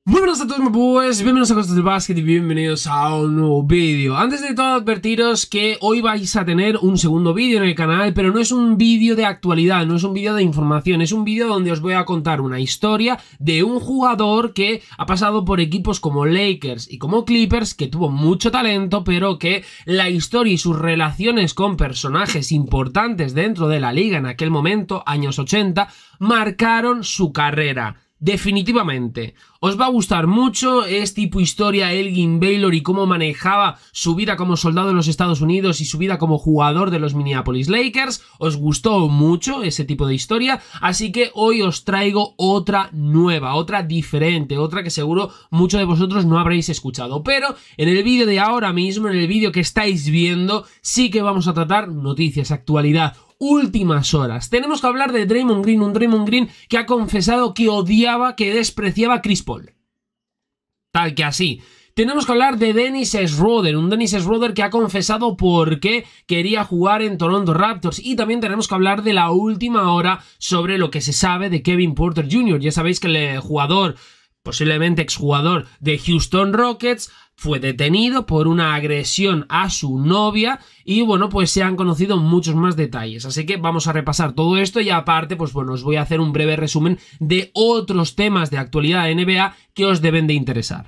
Muy buenas a todos, pues bienvenidos a Cosas del Básquet y bienvenidos a un nuevo vídeo. Antes de todo advertiros que hoy vais a tener un segundo vídeo en el canal, pero no es un vídeo de actualidad, no es un vídeo de información, es un vídeo donde os voy a contar una historia de un jugador que ha pasado por equipos como Lakers y como Clippers, que tuvo mucho talento, pero que la historia y sus relaciones con personajes importantes dentro de la liga en aquel momento, años 80, marcaron su carrera. Definitivamente. Os va a gustar mucho, es tipo historia Elgin Baylor y cómo manejaba su vida como soldado de los Estados Unidos y su vida como jugador de los Minneapolis Lakers. Os gustó mucho ese tipo de historia, así que hoy os traigo otra nueva, otra diferente, otra que seguro muchos de vosotros no habréis escuchado. Pero en el vídeo de ahora mismo, en el vídeo que estáis viendo, sí que vamos a tratar noticias, actualidad, últimas horas. Tenemos que hablar de Draymond Green, un Draymond Green que ha confesado que odiaba, que despreciaba a Chris Paul. Tal que así. Tenemos que hablar de Dennis Schroeder, un Dennis Schroeder que ha confesado por qué quería jugar en Toronto Raptors. Y también tenemos que hablar de la última hora sobre lo que se sabe de Kevin Porter Jr. Ya sabéis que el jugador, posiblemente exjugador de Houston Rockets, fue detenido por una agresión a su novia y bueno, pues se han conocido muchos más detalles, así que vamos a repasar todo esto y aparte, pues bueno, os voy a hacer un breve resumen de otros temas de actualidad de NBA que os deben de interesar.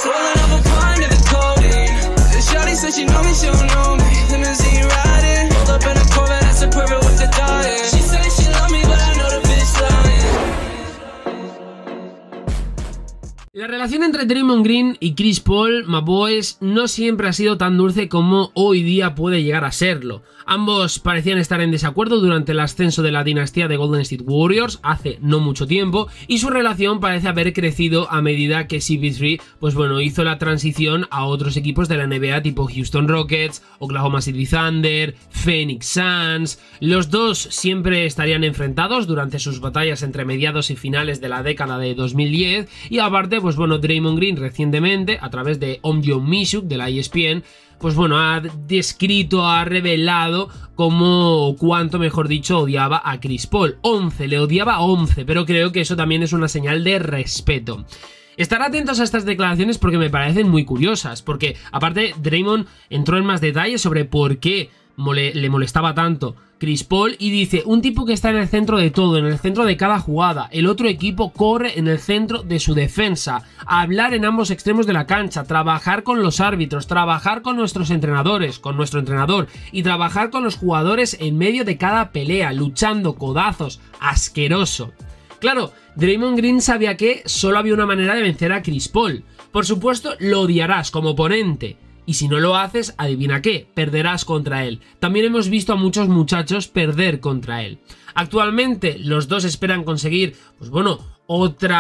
La relación entre Draymond Green y Chris Paul, my boys, no siempre ha sido tan dulce como hoy día puede llegar a serlo. Ambos parecían estar en desacuerdo durante el ascenso de la dinastía de Golden State Warriors hace no mucho tiempo y su relación parece haber crecido a medida que CP3, pues bueno, hizo la transición a otros equipos de la NBA tipo Houston Rockets, Oklahoma City Thunder, Phoenix Suns. Los dos siempre estarían enfrentados durante sus batallas entre mediados y finales de la década de 2010 y aparte, pues bueno, Draymond Green recientemente, a través de Omjong Mishuk de la ESPN, pues bueno, ha descrito, ha revelado cuánto, mejor dicho, odiaba a Chris Paul. 11, le odiaba 11, pero creo que eso también es una señal de respeto. Estar atentos a estas declaraciones porque me parecen muy curiosas, porque aparte Draymond entró en más detalles sobre por qué le molestaba tanto Chris Paul y dice: un tipo que está en el centro de todo, en el centro de cada jugada, el otro equipo corre en el centro de su defensa, hablar en ambos extremos de la cancha, trabajar con los árbitros, trabajar con nuestros entrenadores, con nuestro entrenador y trabajar con los jugadores en medio de cada pelea, luchando codazos, asqueroso. Claro, Draymond Green sabía que solo había una manera de vencer a Chris Paul. Por supuesto, lo odiarás como oponente. Y si no lo haces, adivina qué, perderás contra él. También hemos visto a muchos muchachos perder contra él. Actualmente los dos esperan conseguir, pues bueno, otro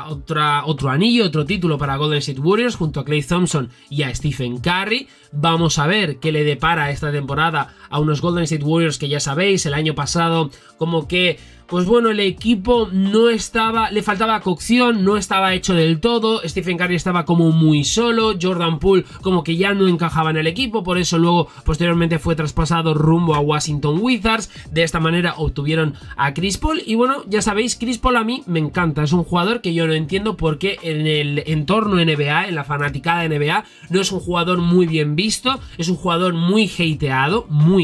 anillo, otro título para Golden State Warriors junto a Klay Thompson y a Stephen Curry. Vamos a ver qué le depara esta temporada a unos Golden State Warriors que ya sabéis, el año pasado como que, pues bueno, el equipo no estaba, le faltaba cocción, no estaba hecho del todo, Stephen Curry estaba como muy solo, Jordan Poole como que ya no encajaba en el equipo, por eso luego posteriormente fue traspasado rumbo a Washington Wizards, de esta manera obtuvieron a Chris Paul y bueno, ya sabéis, Chris Paul a mí me encanta, es un jugador que yo no entiendo por qué en el entorno NBA, en la fanaticada NBA, no es un jugador muy bien visto, es un jugador muy hateado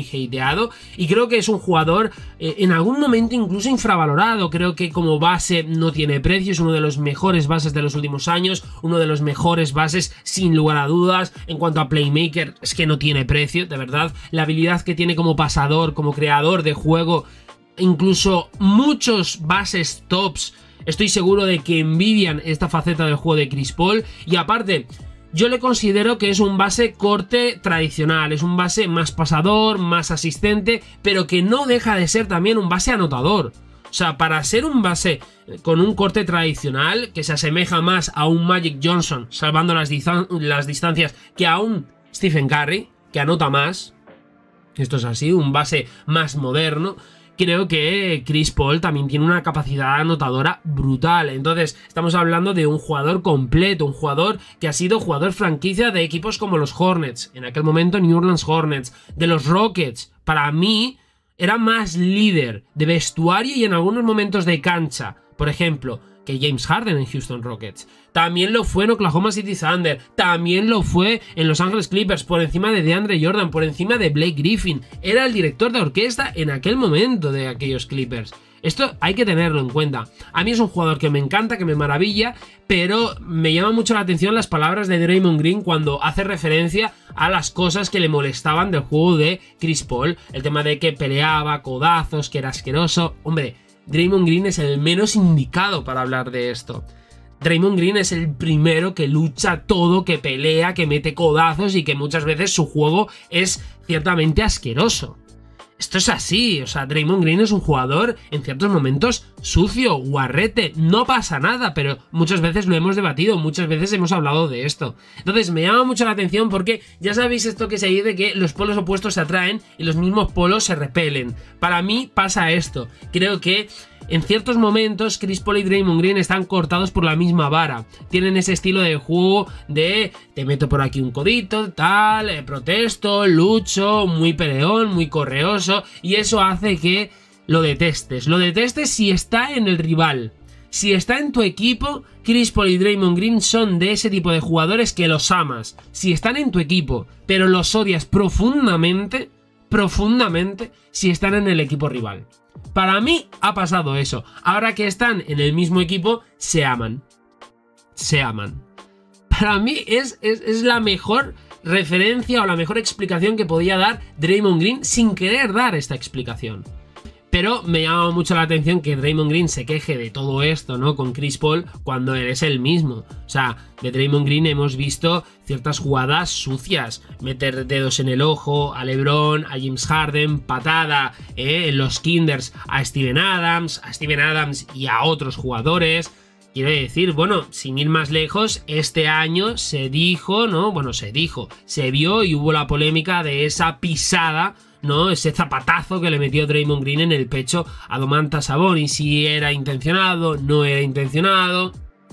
y creo que es un jugador en algún momento incluso infravalorado. Creo que como base no tiene precio, es uno de los mejores bases de los últimos años, uno de los mejores bases sin lugar a dudas. En cuanto a playmaker, es que no tiene precio, de verdad. La habilidad que tiene como pasador, como creador de juego, incluso muchos bases tops, estoy seguro de que envidian esta faceta del juego de Chris Paul. Y aparte, yo le considero que es un base corte tradicional, es un base más pasador, más asistente, pero que no deja de ser también un base anotador. O sea, para ser un base con un corte tradicional, que se asemeja más a un Magic Johnson, salvando las distancias, que a un Stephen Curry, que anota más, esto es así, un base más moderno, creo que Chris Paul también tiene una capacidad anotadora brutal. Entonces estamos hablando de un jugador completo, un jugador que ha sido jugador franquicia de equipos como los Hornets, en aquel momento New Orleans Hornets, de los Rockets. Para mí era más líder de vestuario y en algunos momentos de cancha. Por ejemplo, que James Harden en Houston Rockets. También lo fue en Oklahoma City Thunder. También lo fue en Los Ángeles Clippers, por encima de DeAndre Jordan, por encima de Blake Griffin. Era el director de orquesta en aquel momento de aquellos Clippers. Esto hay que tenerlo en cuenta. A mí es un jugador que me encanta, que me maravilla, pero me llama mucho la atención las palabras de Draymond Green cuando hace referencia a las cosas que le molestaban del juego de Chris Paul. El tema de que peleaba, codazos, que era asqueroso. Hombre, Draymond Green es el menos indicado para hablar de esto. Draymond Green es el primero que lucha todo, que pelea, que mete codazos y que muchas veces su juego es ciertamente asqueroso. Esto es así, o sea, Draymond Green es un jugador en ciertos momentos sucio, guarrete, no pasa nada, pero muchas veces lo hemos debatido, muchas veces hemos hablado de esto. Entonces me llama mucho la atención porque ya sabéis esto que se dice que los polos opuestos se atraen y los mismos polos se repelen. Para mí pasa esto, creo que en ciertos momentos Chris Paul y Draymond Green están cortados por la misma vara. Tienen ese estilo de juego de te meto por aquí un codito, tal, protesto, lucho, muy peleón, muy correoso, y eso hace que lo detestes. Lo detestes si está en el rival. Si está en tu equipo, Chris Paul y Draymond Green son de ese tipo de jugadores que los amas. Si están en tu equipo, pero los odias profundamente, si están en el equipo rival. Para mí ha pasado eso. Ahora que están en el mismo equipo, se aman. Se aman. Para mí es la mejor referencia o la mejor explicación que podía dar Draymond Green sin querer dar esta explicación. Pero me llama mucho la atención que Draymond Green se queje de todo esto, ¿no? Con Chris Paul cuando él es el mismo. O sea, de Draymond Green hemos visto ciertas jugadas sucias. Meter dedos en el ojo a LeBron, a James Harden, patada en los kinders a Steven Adams y a otros jugadores. Quiero decir, bueno, sin ir más lejos, este año se dijo, ¿no? Bueno, se vio y hubo la polémica de esa pisada, ¿no? Ese zapatazo que le metió Draymond Green en el pecho a Domantas Sabonis. Si era intencionado, no era intencionado.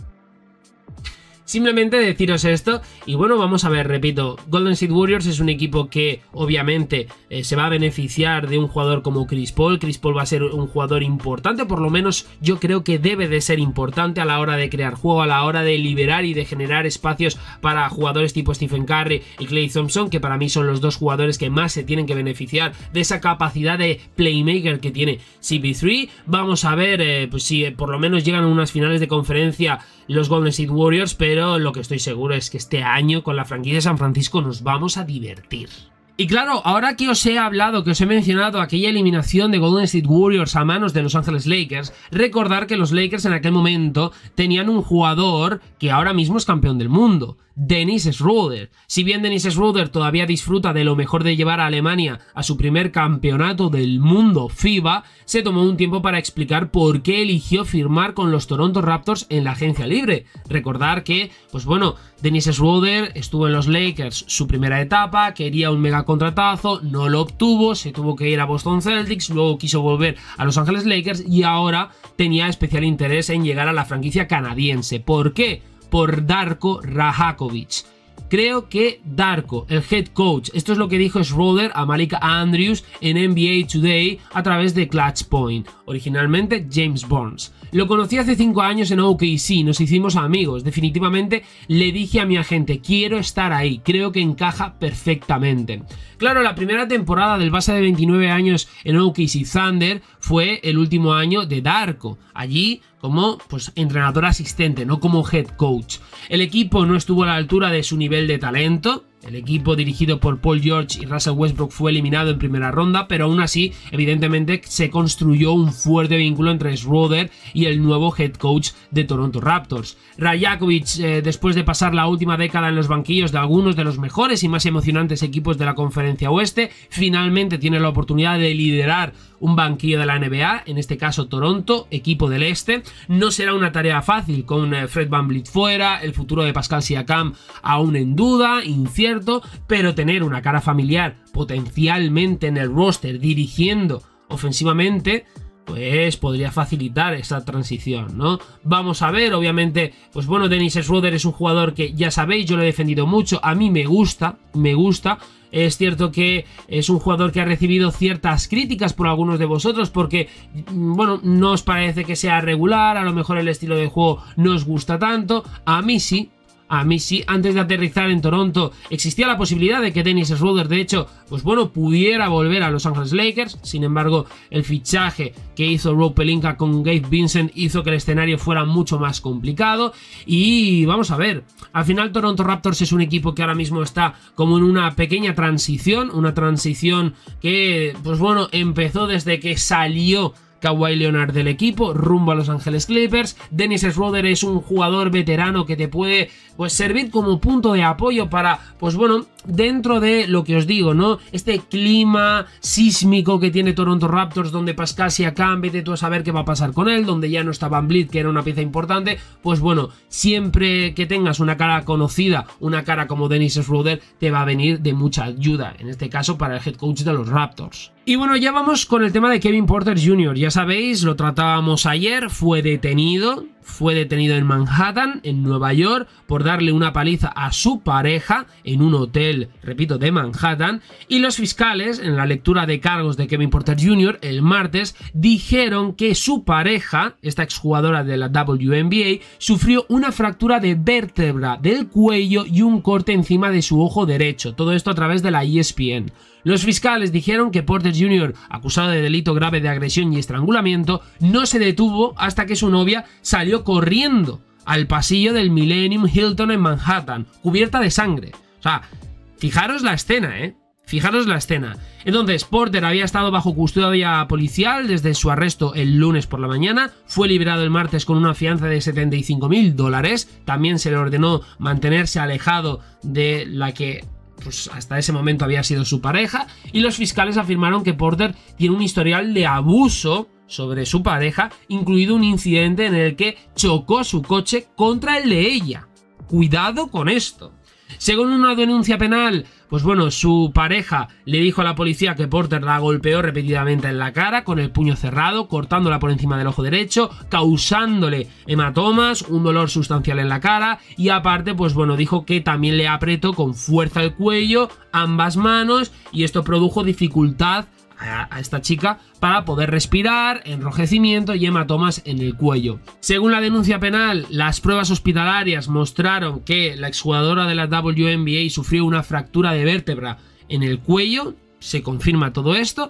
Simplemente deciros esto y bueno, vamos a ver, repito, Golden State Warriors es un equipo que obviamente se va a beneficiar de un jugador como Chris Paul. Chris Paul va a ser un jugador importante, por lo menos yo creo que debe de ser importante a la hora de crear juego, a la hora de liberar y de generar espacios para jugadores tipo Stephen Curry y Klay Thompson, que para mí son los dos jugadores que más se tienen que beneficiar de esa capacidad de playmaker que tiene CP3. Vamos a ver pues si por lo menos llegan a unas finales de conferencia los Golden State Warriors, pero lo que estoy seguro es que este año con la franquicia de San Francisco nos vamos a divertir. Y claro, ahora que os he hablado, que os he mencionado aquella eliminación de Golden State Warriors a manos de Los Ángeles Lakers, recordar que los Lakers en aquel momento tenían un jugador que ahora mismo es campeón del mundo, Dennis Schroeder. Si bien Dennis Schroeder todavía disfruta de lo mejor de llevar a Alemania a su primer campeonato del mundo FIBA, se tomó un tiempo para explicar por qué eligió firmar con los Toronto Raptors en la agencia libre. Recordar que, pues bueno, Dennis Schroeder estuvo en los Lakers su primera etapa, quería un mega contratazo, no lo obtuvo, se tuvo que ir a Boston Celtics, luego quiso volver a Los Ángeles Lakers y ahora tenía especial interés en llegar a la franquicia canadiense. ¿Por qué? Por Darko Rajakovic. Creo que Darko, el head coach, esto es lo que dijo Schroeder a Malika Andrews en NBA Today a través de Clutch Point, originalmente James Burns. Lo conocí hace 5 años en OKC, nos hicimos amigos, definitivamente le dije a mi agente, quiero estar ahí, creo que encaja perfectamente. Claro, la primera temporada del base de 29 años en OKC Thunder fue el último año de Darko, allí como pues entrenador asistente, no como head coach. El equipo no estuvo a la altura de su nivel de talento. El equipo dirigido por Paul George y Russell Westbrook fue eliminado en primera ronda, pero aún así, evidentemente, se construyó un fuerte vínculo entre Schroeder y el nuevo head coach de Toronto Raptors. Rajakovic, después de pasar la última década en los banquillos de algunos de los mejores y más emocionantes equipos de la Conferencia Oeste, finalmente tiene la oportunidad de liderar un banquillo de la NBA, en este caso Toronto, equipo del Este. No será una tarea fácil con Fred VanVleet fuera, el futuro de Pascal Siakam aún en duda, incierto, pero tener una cara familiar potencialmente en el roster dirigiendo ofensivamente, pues podría facilitar esa transición, ¿no? Vamos a ver, obviamente, pues bueno, Dennis Schroeder es un jugador que ya sabéis, yo lo he defendido mucho, a mí me gusta. Es cierto que es un jugador que ha recibido ciertas críticas por algunos de vosotros porque, bueno, no os parece que sea regular, a lo mejor el estilo de juego no os gusta tanto, a mí sí. Antes de aterrizar en Toronto existía la posibilidad de que Dennis Schroeder, de hecho, pues bueno, pudiera volver a Los Ángeles Lakers. Sin embargo, el fichaje que hizo Rob Pelinka con Gabe Vincent hizo que el escenario fuera mucho más complicado. Y vamos a ver, al final Toronto Raptors es un equipo que ahora mismo está como en una pequeña transición, una transición que, pues bueno, empezó desde que salió Kawhi Leonard del equipo rumbo a Los Ángeles Clippers. Dennis Schroeder es un jugador veterano que te puede, pues, servir como punto de apoyo para, pues bueno, dentro de lo que os digo, ¿no? Este clima sísmico que tiene Toronto Raptors, donde Pascal Siakam, vete tú a saber qué va a pasar con él, donde ya no está Van Vliet, que era una pieza importante, pues bueno, siempre que tengas una cara conocida, una cara como Dennis Schroeder, te va a venir de mucha ayuda, en este caso para el head coach de los Raptors. Y bueno, ya vamos con el tema de Kevin Porter Jr. Ya sabéis, lo tratábamos ayer, fue detenido en Manhattan, en Nueva York, por darle una paliza a su pareja en un hotel, repito, de Manhattan, y los fiscales, en la lectura de cargos de Kevin Porter Jr. el martes, dijeron que su pareja, esta exjugadora de la WNBA, sufrió una fractura de vértebra del cuello y un corte encima de su ojo derecho, todo esto a través de la ESPN. Los fiscales dijeron que Porter Jr., acusado de delito grave de agresión y estrangulamiento, no se detuvo hasta que su novia salió corriendo al pasillo del Millennium Hilton en Manhattan, cubierta de sangre. O sea, fijaros la escena, Fijaros la escena. Entonces, Porter había estado bajo custodia policial desde su arresto el lunes por la mañana, fue liberado el martes con una fianza de $75.000, también se le ordenó mantenerse alejado de la que, pues, hasta ese momento había sido su pareja, y los fiscales afirmaron que Porter tiene un historial de abuso sobre su pareja, incluido un incidente en el que chocó su coche contra el de ella. Cuidado con esto. Según una denuncia penal, pues bueno, su pareja le dijo a la policía que Porter la golpeó repetidamente en la cara con el puño cerrado, cortándola por encima del ojo derecho, causándole hematomas, un dolor sustancial en la cara, y aparte, pues bueno, dijo que también le apretó con fuerza el cuello, ambas manos, y esto produjo dificultad a esta chica para poder respirar, enrojecimiento y hematomas en el cuello. Según la denuncia penal, las pruebas hospitalarias mostraron que la exjugadora de la WNBA sufrió una fractura de vértebra en el cuello. Se confirma todo esto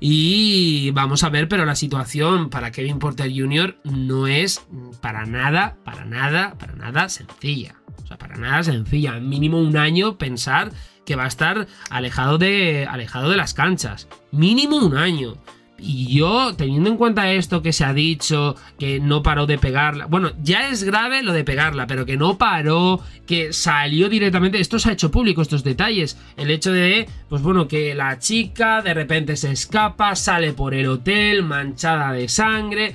y vamos a ver, pero la situación para Kevin Porter Jr. no es para nada sencilla. O sea, para nada sencilla. Mínimo un año pensar que va a estar alejado de las canchas. Mínimo un año. Y yo, teniendo en cuenta esto que se ha dicho, que no paró de pegarla, bueno, ya es grave lo de pegarla, pero que no paró, que salió directamente, esto se ha hecho público, estos detalles, el hecho de, pues bueno, que la chica de repente se escapa, sale por el hotel, manchada de sangre.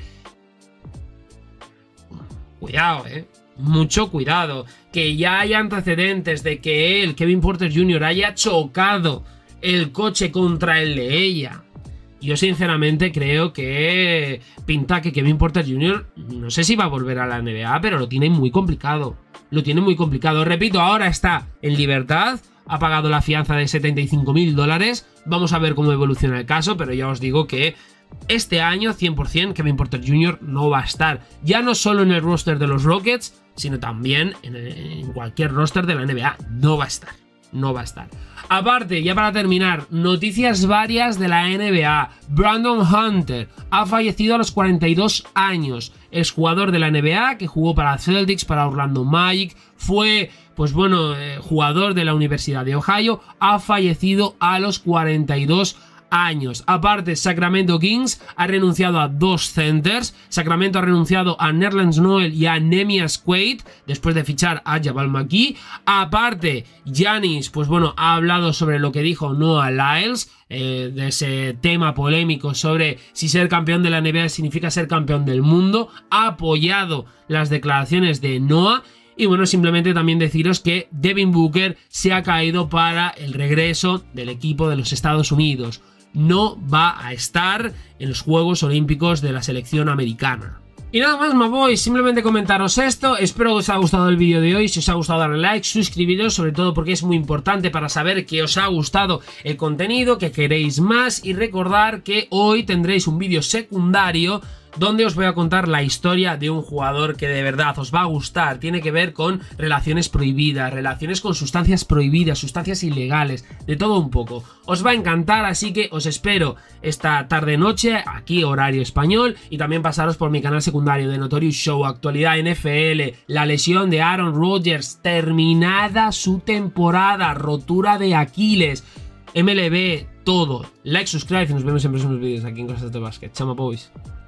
Cuidado, mucho cuidado, que ya hay antecedentes de que él, Kevin Porter Jr., haya chocado el coche contra el de ella. Yo sinceramente creo que pinta que Kevin Porter Jr., no sé si va a volver a la NBA, pero lo tiene muy complicado. Lo tiene muy complicado. Repito, ahora está en libertad, ha pagado la fianza de $75.000. Vamos a ver cómo evoluciona el caso, pero ya os digo que este año 100% Kevin Porter Jr. no va a estar, ya no solo en el roster de los Rockets, sino también en cualquier roster de la NBA. No va a estar. No va a estar. Aparte, ya para terminar, noticias varias de la NBA. Brandon Hunter ha fallecido a los 42 años. Es jugador de la NBA que jugó para Celtics, para Orlando Magic. Fue, pues bueno, jugador de la Universidad de Ohio. Ha fallecido a los 42 años. Aparte, Sacramento Kings ha renunciado a 2 centers. Sacramento ha renunciado a Nerlens Noel y a Neemias Quaid después de fichar a Jabal McGee. Aparte, Giannis, pues bueno, ha hablado sobre lo que dijo Noah Lyles, de ese tema polémico sobre si ser campeón de la NBA significa ser campeón del mundo. Ha apoyado las declaraciones de Noah. Y bueno, simplemente también deciros que Devin Booker se ha caído para el regreso del equipo de los Estados Unidos. no va a estar en los Juegos Olímpicos de la selección americana. Y nada más, my boys, simplemente comentaros esto. Espero que os haya gustado el vídeo de hoy. Si os ha gustado, darle like, suscribiros, sobre todo porque es muy importante para saber que os ha gustado el contenido, que queréis más, y recordar que hoy tendréis un vídeo secundario donde os voy a contar la historia de un jugador que de verdad os va a gustar. Tiene que ver con relaciones prohibidas, relaciones con sustancias prohibidas, sustancias ilegales, de todo un poco. Os va a encantar, así que os espero esta tarde-noche, aquí horario español, y también pasaros por mi canal secundario de Notorious Show, actualidad NFL, la lesión de Aaron Rodgers, terminada su temporada, rotura de Aquiles, MLB, todo. Like, subscribe y nos vemos en próximos vídeos aquí en Cosas de Básquet. Chao, boys.